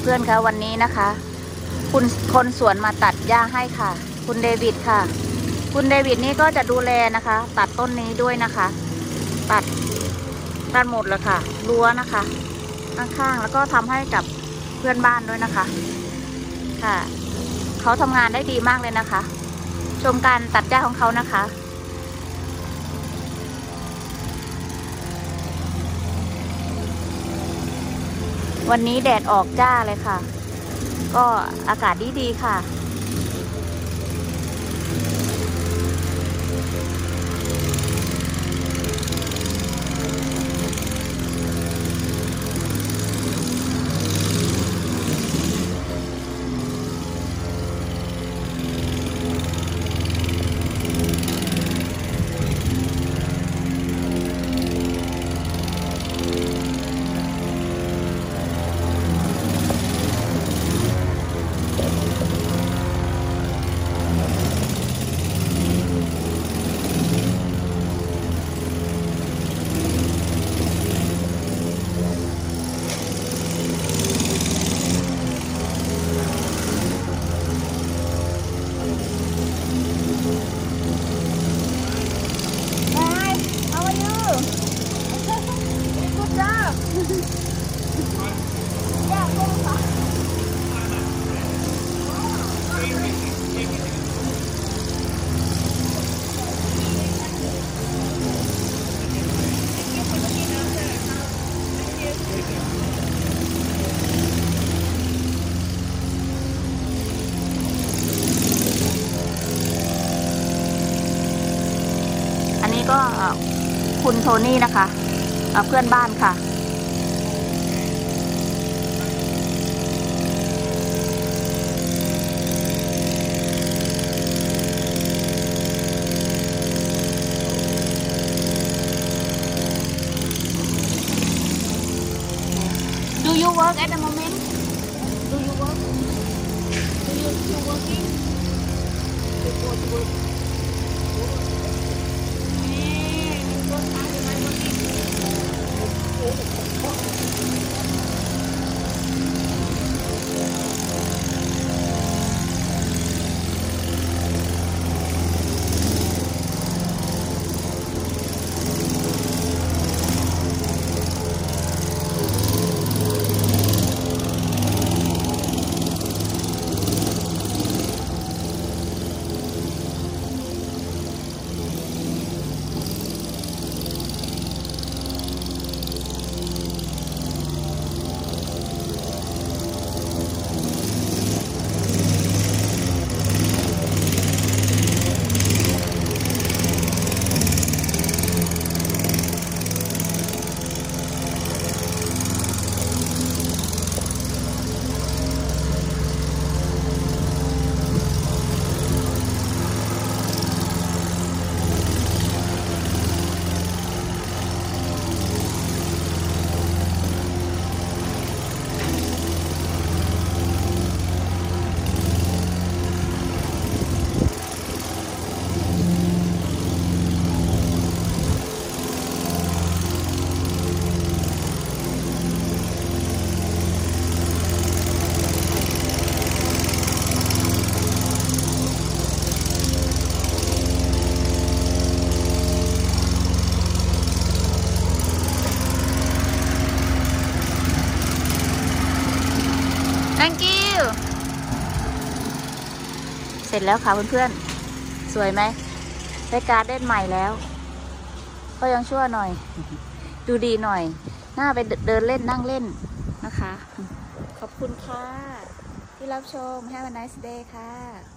เพื่อนๆคะวันนี้นะคะคนสวนมาตัดหญ้าให้ค่ะคุณเดวิดค่ะคุณเดวิดนี่ก็จะดูแลนะคะตัดต้นนี้ด้วยนะคะตัดหมดเลยค่ะรั้วนะคะข้างๆแล้วก็ทำให้กับเพื่อนบ้านด้วยนะคะค่ะเขาทำงานได้ดีมากเลยนะคะชมการตัดหญ้าของเขานะคะวันนี้แดดออกจ้าเลยค่ะก็อากาศดีๆค่ะอันนี้ก็คุณโทนี่นะคะเพื่อนบ้านค่ะDo you work at the moment? Do you work? Do you working? You go to work. เสร็จแล้วค่ะเพื่อนๆสวยไหมได้การ์ดเด้นใหม่แล้วก็ยังชั่วหน่อยดูดีหน่อยน่าไปเดินเล่นนั่งเล่นนะคะขอบคุณค่ะที่รับชม Have a nice day ค่ะ